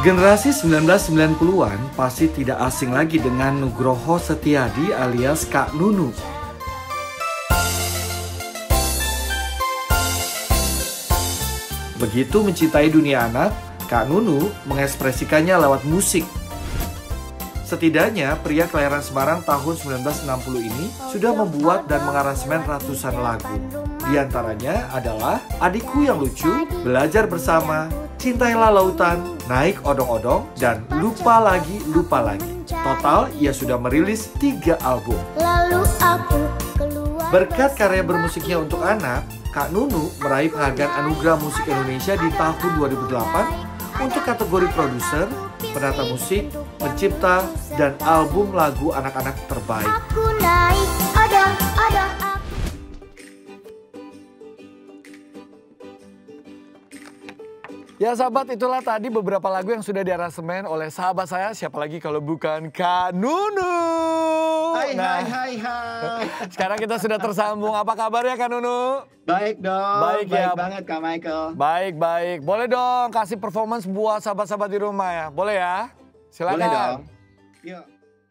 Generasi 1990-an pasti tidak asing lagi dengan Nugroho Setiadi alias Kak Nunu. Begitu mencintai dunia anak, Kak Nunu mengekspresikannya lewat musik. Setidaknya pria kelahiran Semarang tahun 1960 ini sudah membuat dan mengaransemen ratusan lagu. Di antaranya adalah Adikku Yang Lucu, Belajar Bersama, Cintailah Lautan, Naik Odong-Odong, dan Lupa Lagi, Lupa Lagi. Total, ia sudah merilis 3 album. Berkat karya bermusiknya untuk anak, Kak Nunu meraih penghargaan Anugerah Musik Indonesia di tahun 2008 untuk kategori produser, penata musik, pencipta, dan album lagu anak-anak terbaik. Ya sahabat, itulah tadi beberapa lagu yang sudah diaransemen oleh sahabat saya. Siapa lagi kalau bukan Kak Nunu. Hai. Sekarang kita sudah tersambung. Apa kabar ya Kak Nunu? Baik dong, baik banget Kak Michael. Baik. Boleh dong kasih performance buat sahabat-sahabat di rumah ya? Boleh ya? Silakan. Boleh dong. Yuk.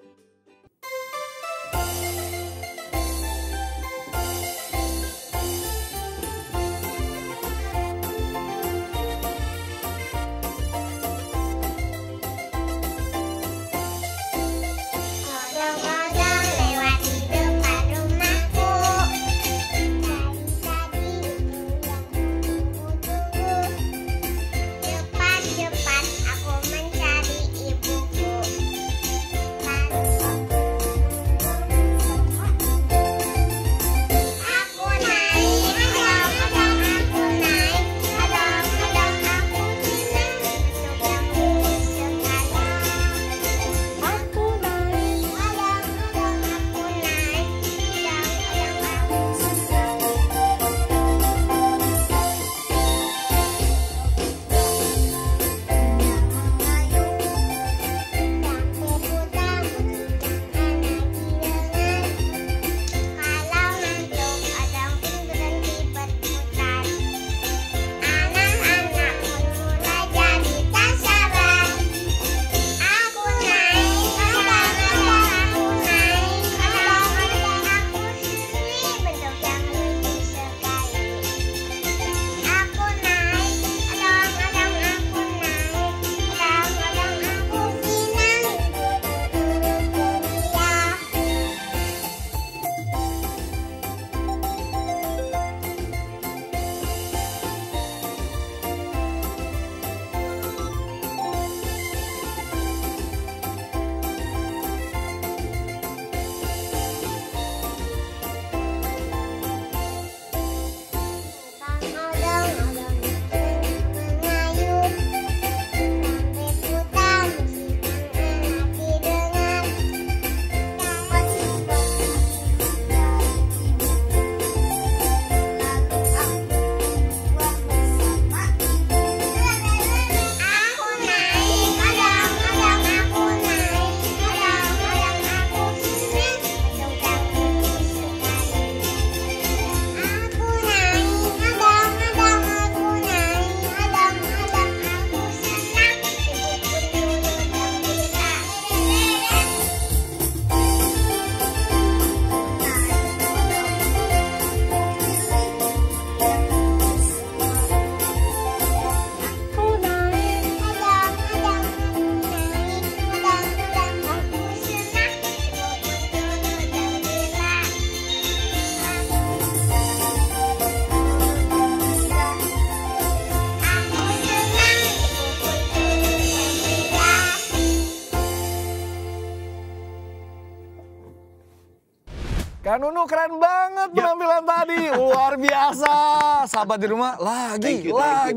Kak Nunu keren banget penampilan tadi, luar biasa. Sahabat di rumah, lagi.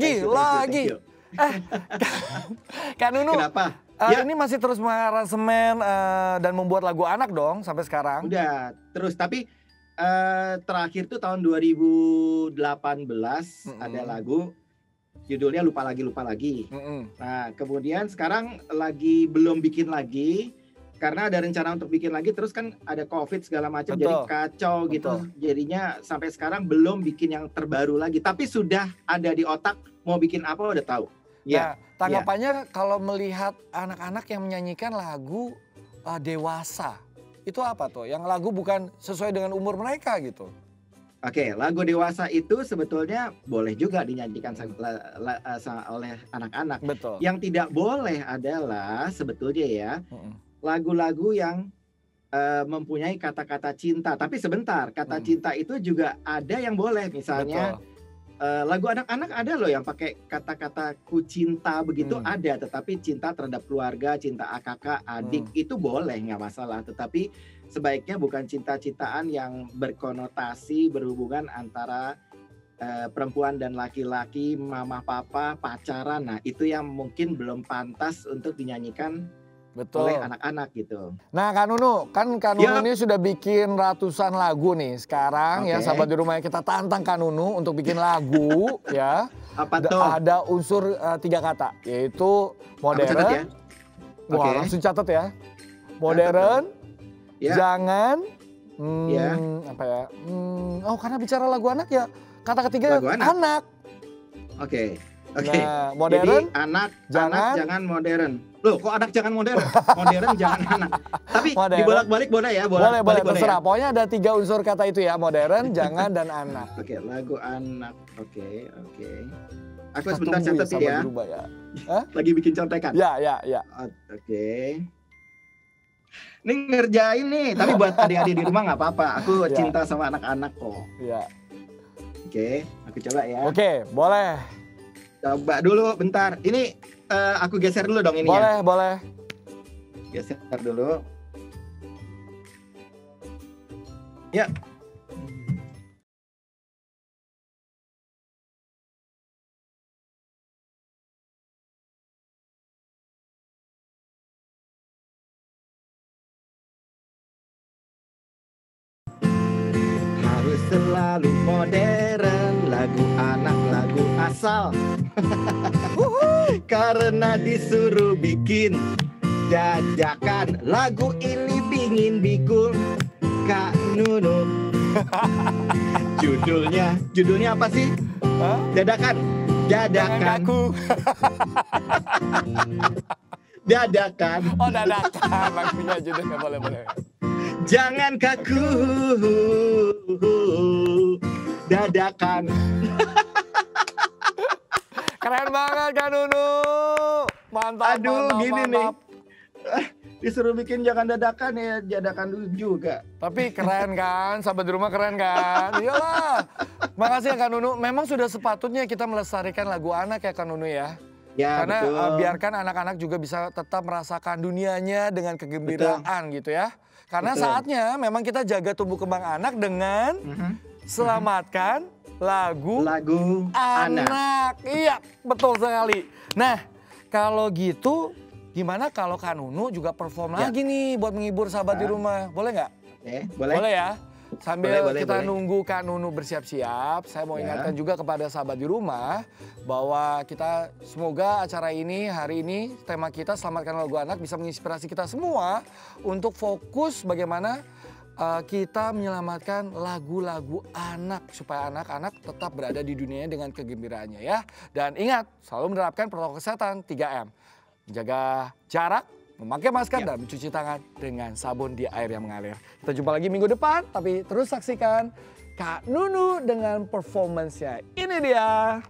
Kak Nunu, kenapa? Ini masih terus mengaransemen dan membuat lagu anak dong sampai sekarang? Udah, terus. Tapi terakhir tuh tahun 2018 ada lagu judulnya Lupa Lagi. Nah, kemudian sekarang belum bikin lagi. Karena ada rencana untuk bikin lagi, terus kan ada COVID segala macam, jadi kacau gitu. Jadinya sampai sekarang belum bikin yang terbaru lagi. Tapi sudah ada di otak mau bikin apa udah tahu. Nah, tanggapannya kalau melihat anak-anak yang menyanyikan lagu dewasa, itu apa tuh? Yang lagu bukan sesuai dengan umur mereka gitu. Oke, lagu dewasa itu sebetulnya boleh juga dinyanyikan oleh anak-anak. Betul. Yang tidak boleh adalah sebetulnya ya, lagu-lagu yang mempunyai kata-kata cinta. Tapi sebentar, kata cinta itu juga ada yang boleh. Misalnya lagu anak-anak ada loh yang pakai kata-kata ku cinta begitu ada. Tetapi cinta terhadap keluarga, cinta kakak, adik itu boleh, nggak masalah. Tetapi sebaiknya bukan cinta-cintaan yang berkonotasi berhubungan antara perempuan dan laki-laki, mama papa, pacaran. Nah itu yang mungkin belum pantas untuk dinyanyikan oleh anak-anak gitu. Nah Kak Nunu, kan Kak Nunu ini sudah bikin ratusan lagu nih. Sekarang ya sahabat di rumah, kita tantang Kak Nunu untuk bikin lagu ya. Apa tuh? Ada unsur 3 kata, yaitu modern. Wah langsung catat ya. Modern, jangan, apa ya? Oh karena bicara lagu anak ya, kata ketiga anak. Oke. Nah, modern, jadi anak jangan modern. Loh, kok anak jangan modern? Modern jangan anak. Tapi dibolak-balik boleh ya? Boleh, terserah. Pokoknya ada 3 unsur kata itu ya, modern, jangan, dan anak. Oke, lagu anak. Oke. Aku sebentar catat ya. Lagi bikin contekan. Ya. Oke. Ini ngerjain nih, tapi buat adik-adik di rumah nggak apa-apa. Aku cinta sama anak-anak kok. Iya. Oke, aku coba ya. Oke, boleh. Coba dulu bentar. Ini aku geser dulu dong ini ya. Boleh. Geser dulu. Ya. Harus selalu modern, lagu anak, lagu asal. Karena disuruh bikin dadakan, lagu ini pingin bikul Kak Nunu. Judulnya apa sih? Dadakan. Dadakan. Oh dadakan, lagunya judulnya boleh. Jangan kaku, dadakan. Keren banget Kak Nunu. Mantap. Gini nih. Disuruh bikin jangan dadakan ya, dadakan juga. Tapi keren kan, sahabat di rumah keren kan? Iyalah. Makasih ya Kak Nunu. Memang sudah sepatutnya kita melestarikan lagu anak ya Kak Nunu ya. Ya, karena betul. Biarkan anak-anak juga bisa tetap merasakan dunianya dengan kegembiraan gitu ya. Karena saatnya memang kita jaga tumbuh kembang anak dengan selamatkan lagu anak. Iya, betul sekali. Nah, kalau gitu gimana kalau Kak Nunu juga perform lagi nih buat menghibur sahabat di rumah? Boleh nggak? Boleh. Boleh ya? Sambil kita boleh. nunggu Kak Nunu bersiap-siap, saya mau ingatkan juga kepada sahabat di rumah bahwa kita semoga acara ini hari ini tema kita selamatkan lagu anak bisa menginspirasi kita semua untuk fokus bagaimana kita menyelamatkan lagu-lagu anak supaya anak-anak tetap berada di dunianya dengan kegembiraannya ya. Dan ingat selalu menerapkan protokol kesehatan 3M. Menjaga jarak, memakai masker dan mencuci tangan dengan sabun di air yang mengalir. Kita jumpa lagi minggu depan, tapi terus saksikan Kak Nunu dengan performance-nya. Ini dia.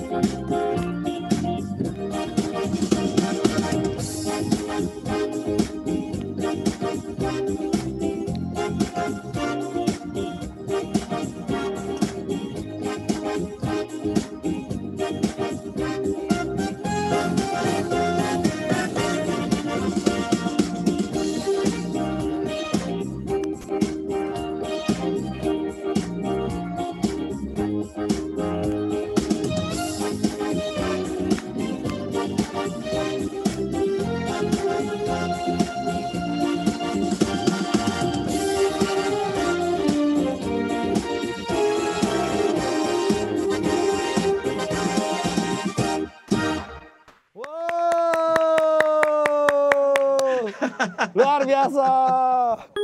Luar biasa.